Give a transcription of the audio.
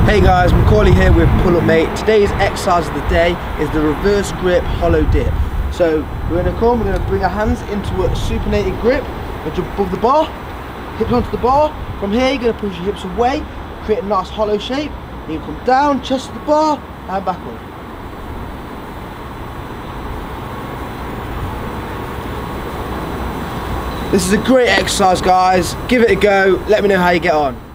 Hey guys, Macaulay here with Pull Up Mate. Today's exercise of the day is the reverse grip hollow dip. So we're going to bring our hands into a supinated grip, and jump above the bar, hips onto the bar. From here you're going to push your hips away, create a nice hollow shape. Then you come down, chest to the bar, and back up. This is a great exercise guys, give it a go, let me know how you get on.